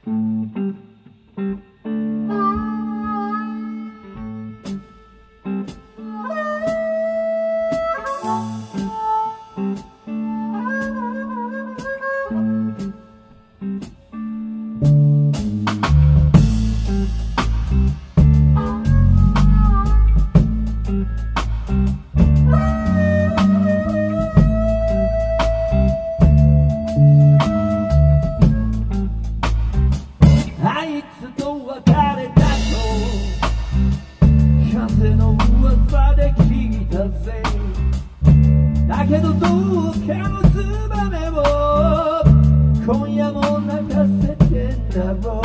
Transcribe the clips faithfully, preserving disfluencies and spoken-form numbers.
だけどどうかのツバメを今夜も泣かせてんだろう。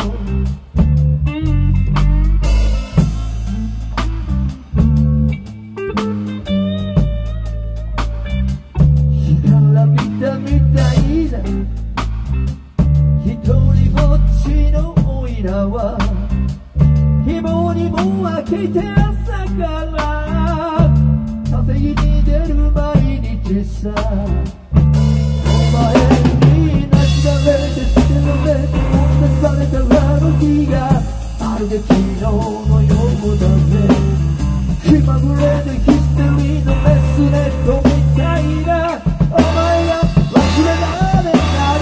干からびたみたいな一人ぼっちのオイラは紐にも開けて朝から稼ぎに出る毎日さ。お前になしだれて捨てられて放出されたあの日がまるで昨日のようだね。気まぐれでヒステリーのメスネットみたいなお前が忘れられない。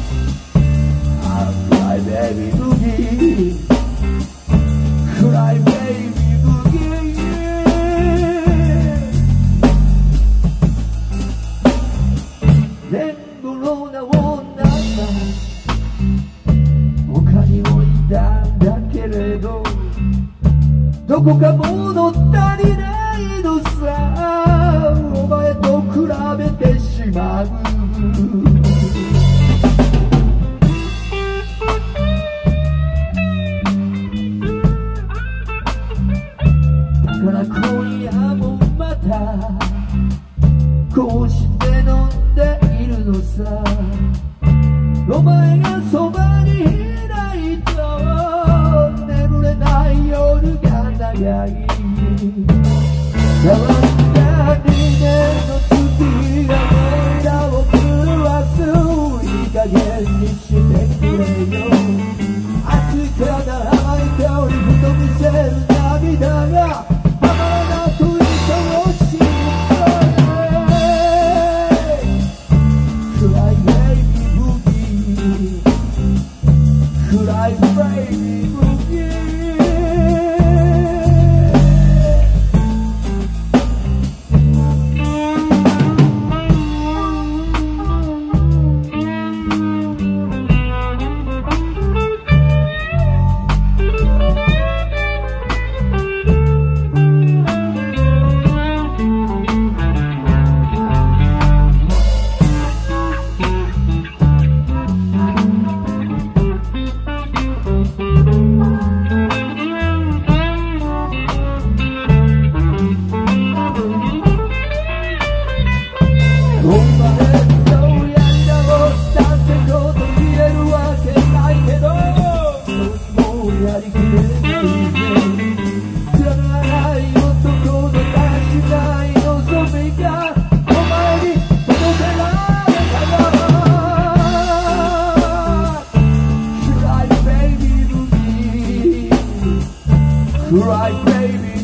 I'm my baby boogie Cry baby boogie 年頃な女が他に置いたんだけれどどこか物足りないのさ。お前と比べてしまう。だから今夜もまたこうして飲んでいるのさ。お前がそばにいないと眠れない夜が長い。変わったにねんの月が俺らを狂わす。いい加減にしてくれよ。熱くな甘い香りふと見せる涙が浜田と糸をしむ。Cry baby boogie Cry baby boogie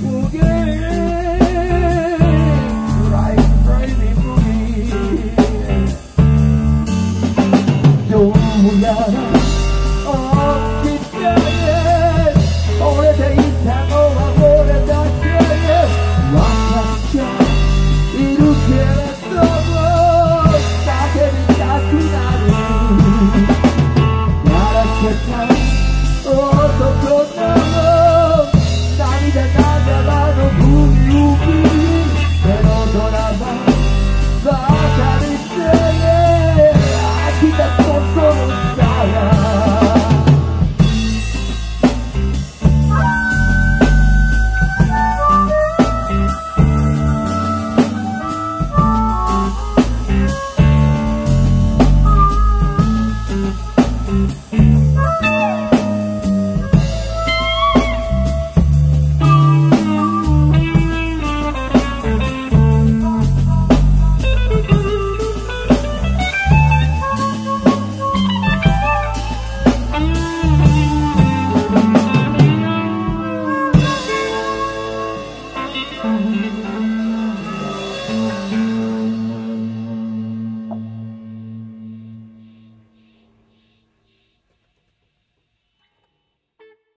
「 「